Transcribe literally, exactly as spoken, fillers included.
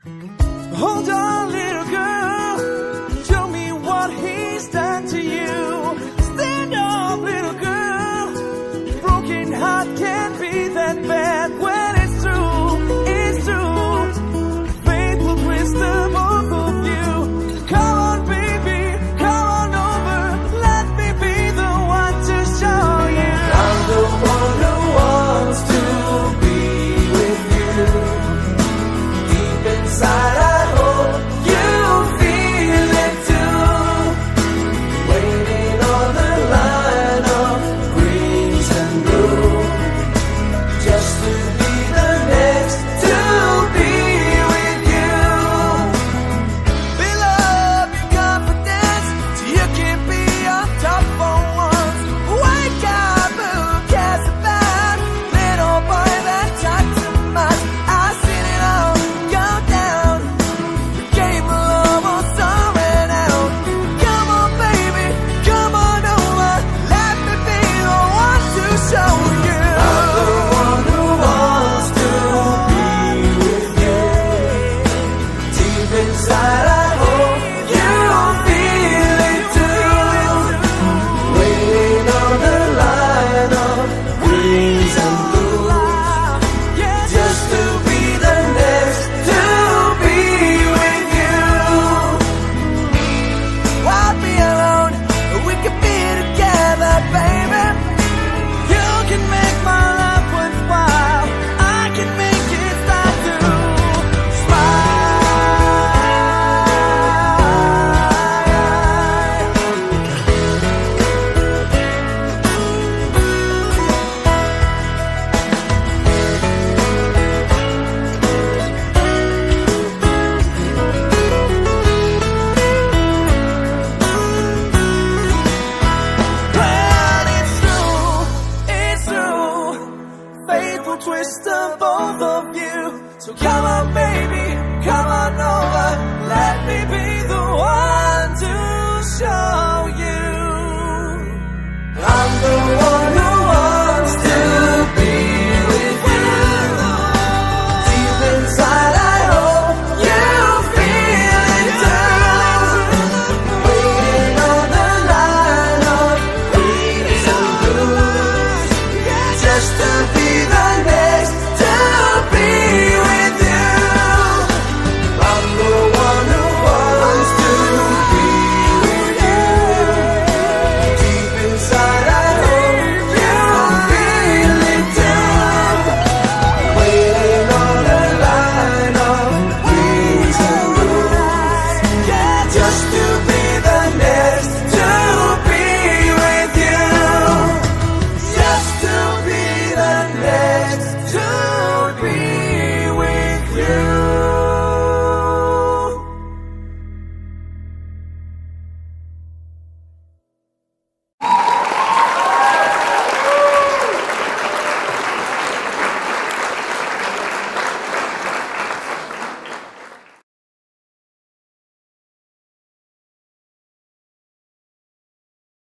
Hold on, little girl, show me what he's done to you. Stand up, little girl, broken heart can't be that bad when it's true, it's true. Fate will twist the both of you. Come on, baby, come on over, let me be the one to show you. I'm the one who wants to be with you. Deep inside I hope you feel it too. Waiting on the line of greens and blue, just to be the next to be with you. Build up your confidence so you can be on top for once. Wake up, who cares about little boy that talks too much? I've seen it all go down. The game will almost run out. Come on, baby, come on over. Let me be the one to show you. I'm the one who wants to be with you. Deep inside, I hope you feel it too. Waiting on the line of greens and blues, just to be the next to be with you. I'll be alone, we can be together, baby. You can make my life worthwhile. I can make it start to Well, it's true, it's true. Fate will twist the both of you. So come on, baby, come on over. Let me be